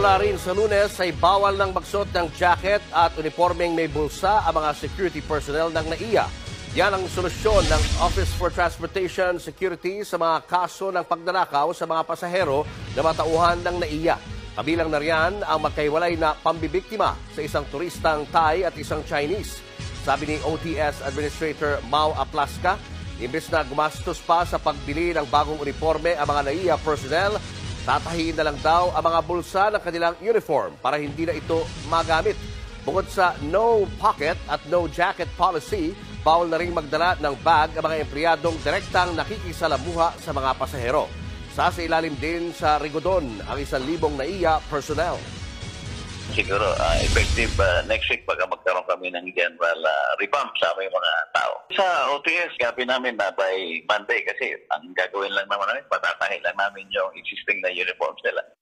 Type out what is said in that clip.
Mula rin sa Lunes ay bawal ng magsuot ng jacket at uniformeng may bulsa ang mga security personnel ng NAIA. Yan ang solusyon ng Office for Transportation Security sa mga kaso ng pagnanakaw sa mga pasahero na matauhan ng NAIA. Kabilang na riyan ang magkahiwalay na pambibiktima sa isang turistang Thai at isang Chinese. Sabi ni OTS Administrator Mau Aplaska, imbes na gumastos pa sa pagbili ng bagong uniforme ang mga NAIA personnel, tatahiin na lang daw ang mga bulsa ng kanilang uniform para hindi na ito magamit. Bukod sa no pocket at no jacket policy, bawal na rin magdala ng bag ang mga empleyadong direktang nakikisalamuha sa mga pasahero. Sa ilalim din sa rigodon ang 1,000 NAIA personnel. Siguro effective next week pagka magkaroon kami ng general revamp sa aming mga tao. Sa OTS, gabi namin na by Monday kasi ang gagawin lang naman namin, patatahin lang namin yung existing na uniforms nila.